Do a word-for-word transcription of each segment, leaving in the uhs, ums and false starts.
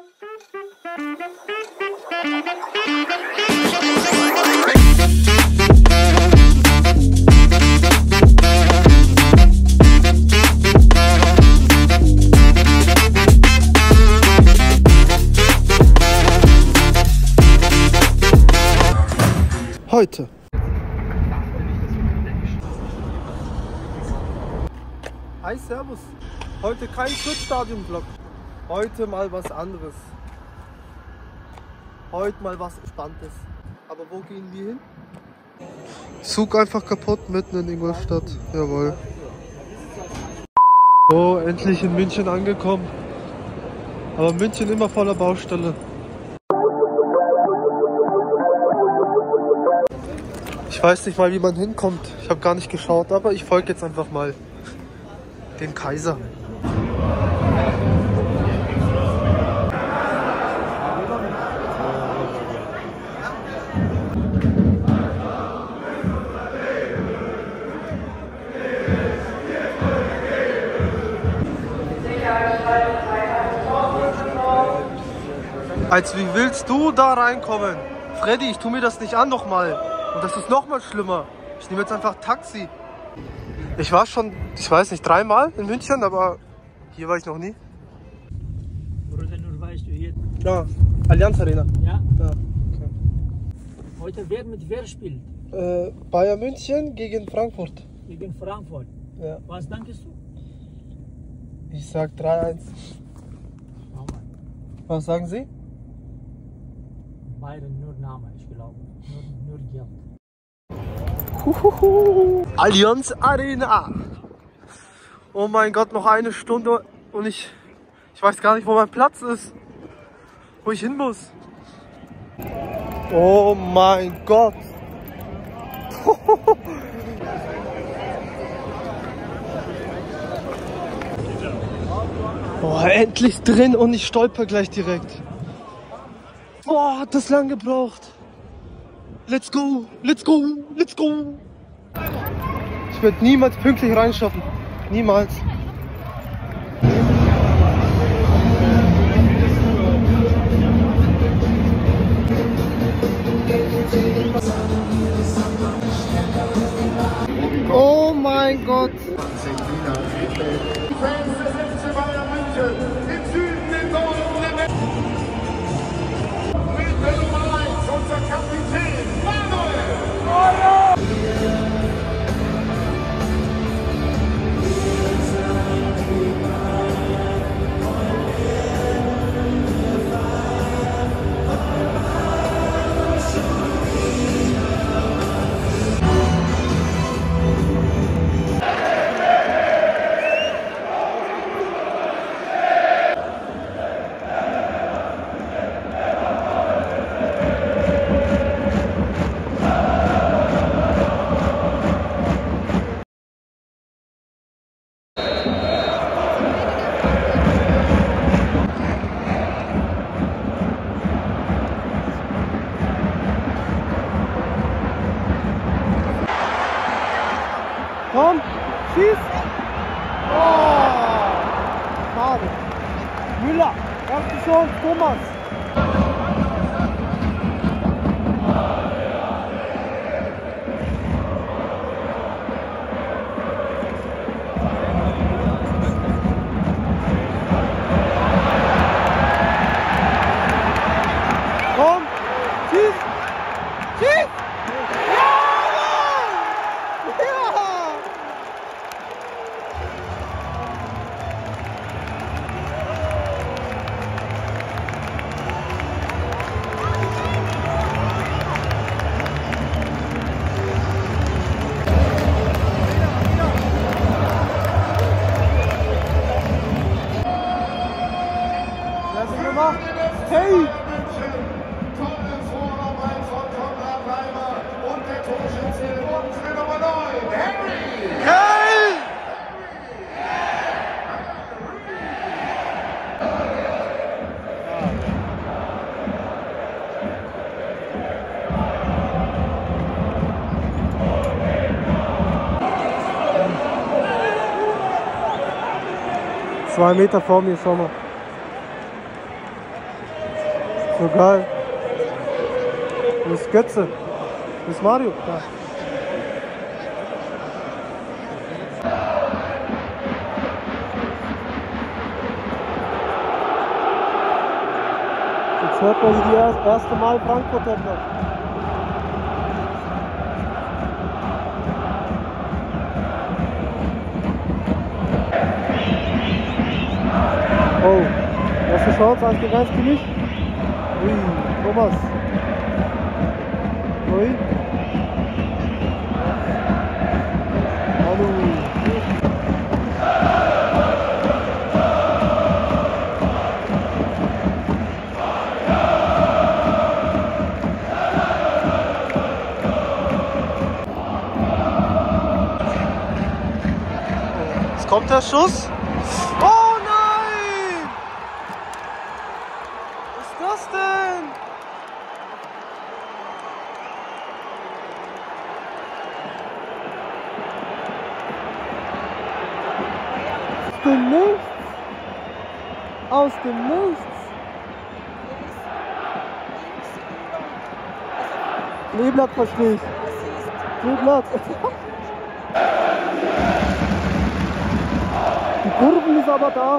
Heute. Hi, servus. Heute kein Kurzstadion-Vlog. Heute mal was anderes. Heute mal was Entspanntes. Aber wo gehen wir hin? Zug einfach kaputt mitten in Ingolstadt. Jawohl. So, endlich in München angekommen. Aber München immer voller Baustelle. Ich weiß nicht mal, wie man hinkommt. Ich habe gar nicht geschaut, aber ich folge jetzt einfach mal den Kaiser. Als wie willst du da reinkommen? Freddy, ich tu mir das nicht an nochmal. Und das ist noch mal schlimmer. Ich nehme jetzt einfach Taxi. Ich war schon, ich weiß nicht, dreimal in München, aber hier war ich noch nie. Bruder, nur weißt du hier. Ja, Allianz Arena. Ja? Ja, okay. Heute wer mit wer spielt? Äh, Bayern München gegen Frankfurt. Gegen Frankfurt. Ja. Was denkst du? Ich sag drei eins. Oh Mann. Was sagen Sie? Bayern nur Name, ich glaube. Nur, nur Geld. Huhuhu. Allianz Arena. Oh mein Gott, noch eine Stunde und ich, ich weiß gar nicht, wo mein Platz ist. Wo ich hin muss. Oh mein Gott. Oh, endlich drin und ich stolper gleich direkt. Boah, hat das lang gebraucht. Let's go, let's go, let's go. Ich werde niemals pünktlich reinschaffen. Niemals. Oh mein Gott. Komm, schieß! Oh, schade. Müller, erste Chance, Thomas. Komm, schieß! Schieß! Hey! Tolle Vorarbeit von Konrad Leimer und der Torschütze unsere Nummer neun, Harry! Hey! Zwei Meter vor mir, schau mal. So geil. Wo ist Götze? Wo ist Mario? Da. Jetzt hört man die das erste Mal Frankfurt noch. Oh, erste Chance, eins gegen eins für mich. Ui, Thomas. Ui. Hallo. Jetzt kommt der Schuss. Oh nein! Was ist das denn? Aus dem Nichts! Aus dem Nichts! Kleeblatt verstehe ich. Kleeblatt. Die Kurven ist aber da.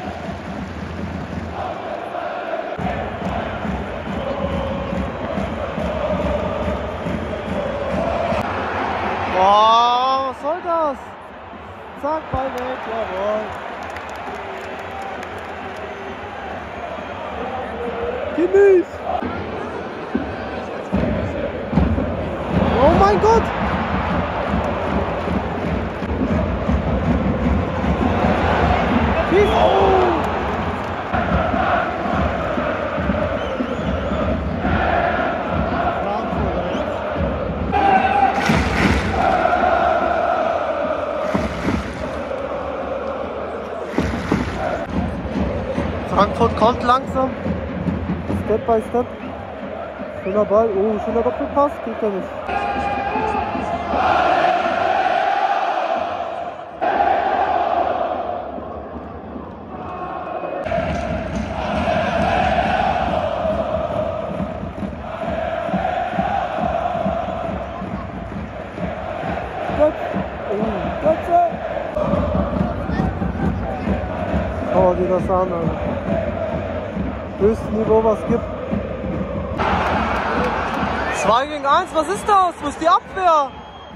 Boah, was soll das? Zack, Ball weg, jawohl. Genieß! Oh mein Gott! Schieß! Frankfurt kommt langsam. Step by Step. Schöner Ball. Oh, schöner Doppelpass. Kriegt er nicht. Schau dir das an, Alter. Höchstes Niveau, was gibt. zwei gegen eins, was ist das? Wo ist die Abwehr?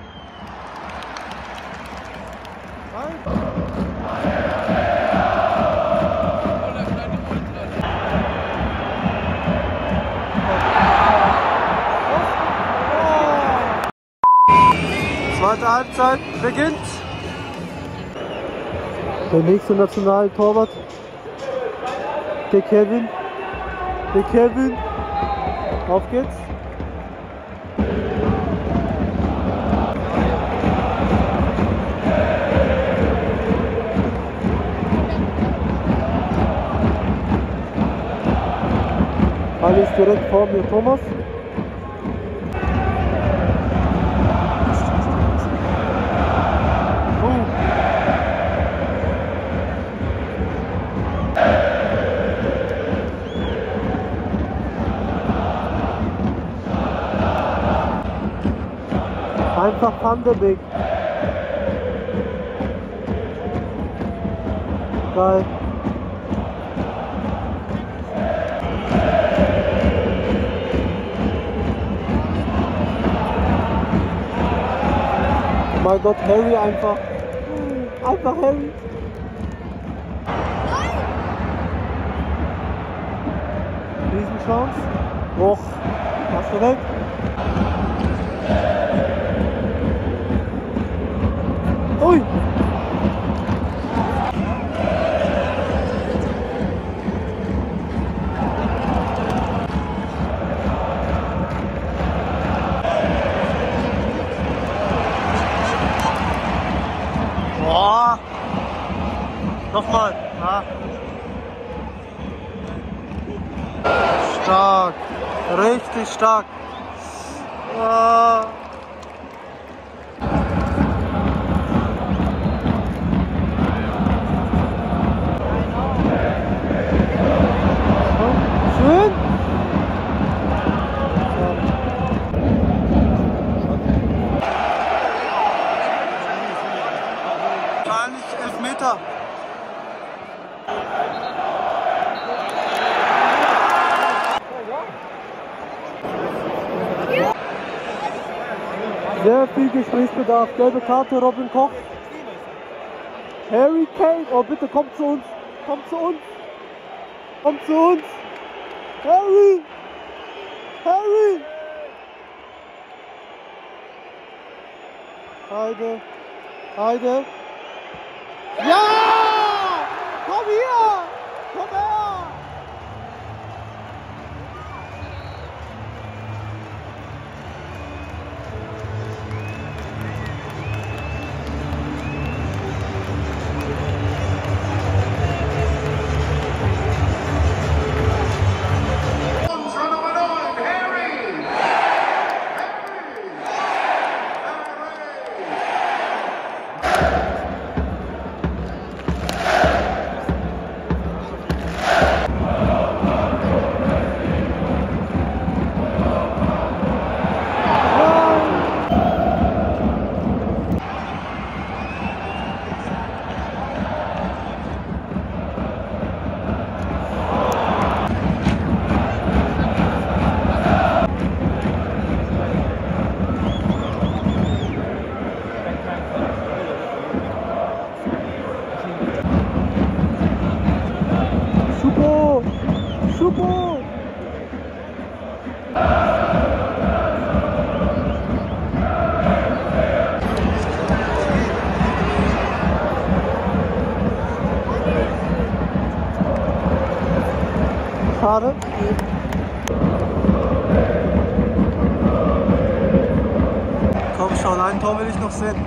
Zweite Halbzeit beginnt. Der nächste nationale Torwart, der Kevin. Der Kevin. Auf geht's. Alles direkt vor mir, Thomas. Einfach Van de Beek. Geil. Oh mein Gott, Harry einfach. Einfach Harry. Riesenchance. Och, hast du weg? Ui! Boah! Nochmal! Ah. Stark! Richtig stark! Ah. Schön. viel Gesprächsbedarf. Gelbe Karte, Robin Koch. Harry Kane, oh bitte kommt zu uns. Kommt zu uns. Kommt zu uns. Harry. Harry. Heide. Heide. Ja! Komm hier! Komm her! Unsere Nummer neun, Harry! Super! Super! Schade. Komm schon, ein Tor will ich noch sehen.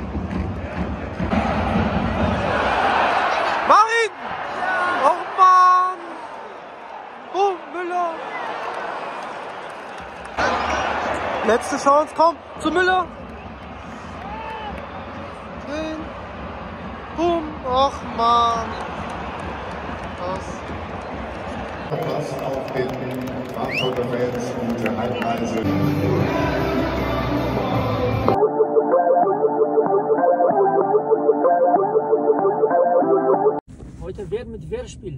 Mach ihn! Oh Mann! Oh, Müller! Letzte Chance, komm, zu Müller! Drehen! Boom! Och Mann! Das. Platz auf den Frankfurter Fans, gute Heimreise. Heute wer mit wer spielt?